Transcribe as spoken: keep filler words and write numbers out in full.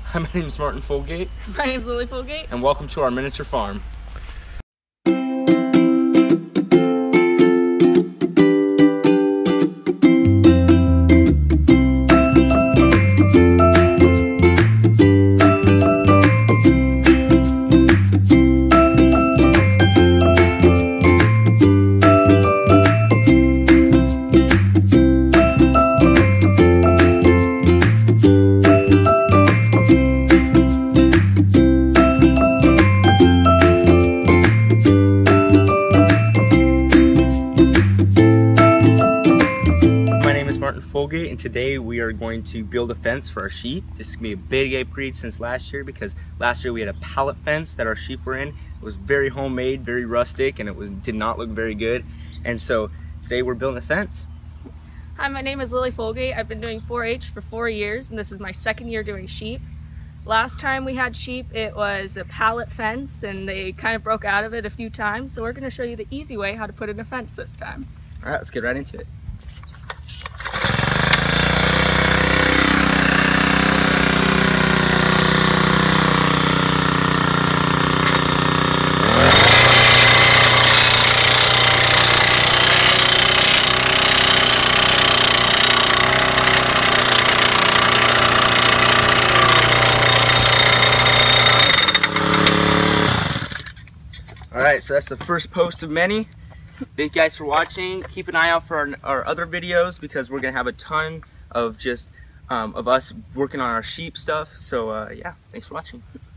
Hi, my name is Martin Folgate. My name is Lily Folgate. And welcome to our miniature farm. Martin Folgate, and today we are going to build a fence for our sheep. This is going to be a big upgrade since last year, because last year we had a pallet fence that our sheep were in. It was very homemade, very rustic, and it was did not look very good. And so today we're building a fence. Hi, my name is Lily Folgate. I've been doing four H for four years, and this is my second year doing sheep. Last time we had sheep, it was a pallet fence, and they kind of broke out of it a few times, so we're going to show you the easy way how to put in a fence this time. All right, let's get right into it. Alright, so that's the first post of many. Thank you guys for watching. Keep an eye out for our, our other videos, because we're going to have a ton of just um, of us working on our sheep stuff. So uh, yeah, thanks for watching.